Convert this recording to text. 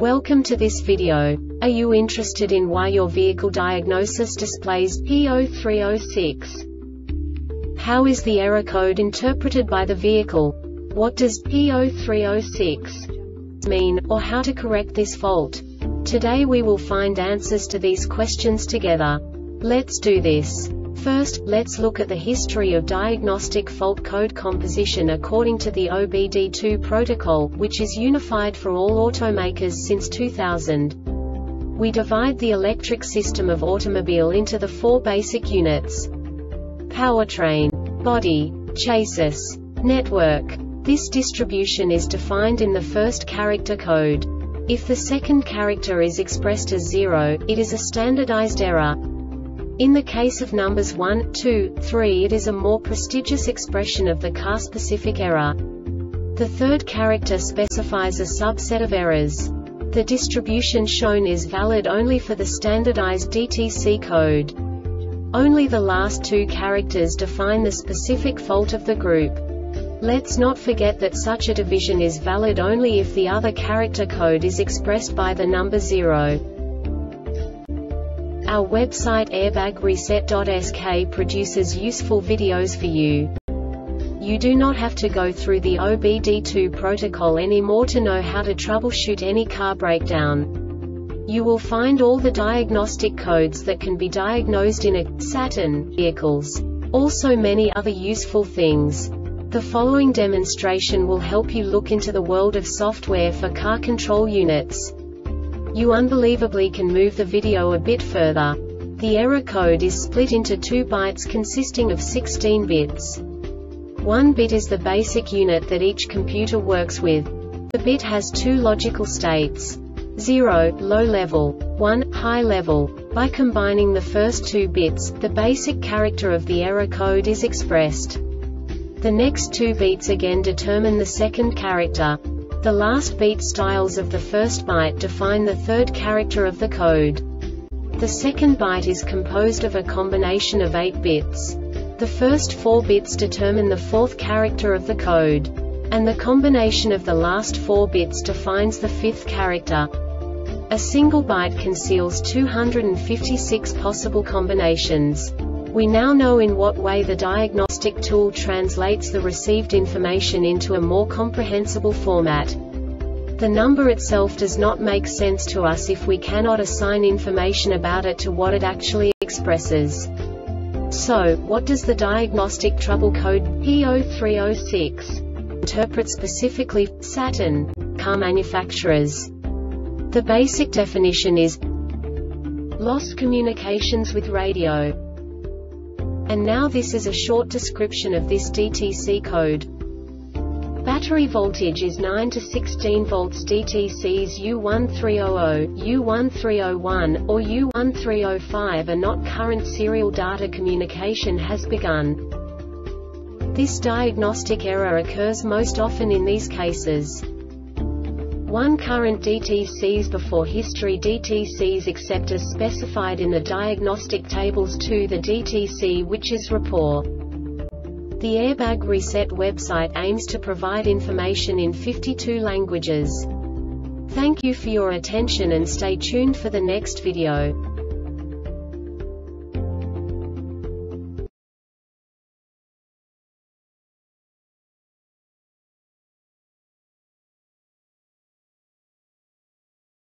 Welcome to this video. Are you interested in why your vehicle diagnosis displays P0306? How is the error code interpreted by the vehicle? What does P0306 mean, or how to correct this fault? Today we will find answers to these questions together. Let's do this. First, let's look at the history of diagnostic fault code composition according to the OBD2 protocol, which is unified for all automakers since 2000. We divide the electric system of automobile into the four basic units: powertrain, body, chassis, network. This distribution is defined in the first character code. If the second character is expressed as 0, it is a standardized error. In the case of numbers 1, 2, 3, it is a more prestigious expression of the car-specific error. The third character specifies a subset of errors. The distribution shown is valid only for the standardized DTC code. Only the last two characters define the specific fault of the group. Let's not forget that such a division is valid only if the other character code is expressed by the number 0. Our website airbagreset.sk produces useful videos for you. You do not have to go through the OBD2 protocol anymore to know how to troubleshoot any car breakdown. You will find all the diagnostic codes that can be diagnosed in a Saturn vehicles. Also many other useful things. The following demonstration will help you look into the world of software for car control units. You unbelievably can move the video a bit further. The error code is split into 2 bytes consisting of 16 bits. 1 bit is the basic unit that each computer works with. The bit has 2 logical states: 0, low level, 1, high level. By combining the first 2 bits, the basic character of the error code is expressed. The next 2 beats again determine the second character. The last beat styles of the first byte define the third character of the code. The second byte is composed of a combination of 8 bits. The first 4 bits determine the fourth character of the code. And the combination of the last 4 bits defines the fifth character. A single byte conceals 256 possible combinations. We now know in what way the diagnostic tool translates the received information into a more comprehensible format. The number itself does not make sense to us if we cannot assign information about it to what it actually expresses. So, what does the diagnostic trouble code P0306 interpret specifically for Saturn car manufacturers? The basic definition is lost communications with radio. And now this is a short description of this DTC code. Battery voltage is 9 to 16 volts. DTCs U1300, U1301, or U1305 are not current. Serial data communication has begun. This diagnostic error occurs most often in these cases: 1. Current DTCs before history DTCs except as specified in the diagnostic tables. 2. The DTC which is rapport. The Airbag Reset website aims to provide information in 52 languages. Thank you for your attention and stay tuned for the next video.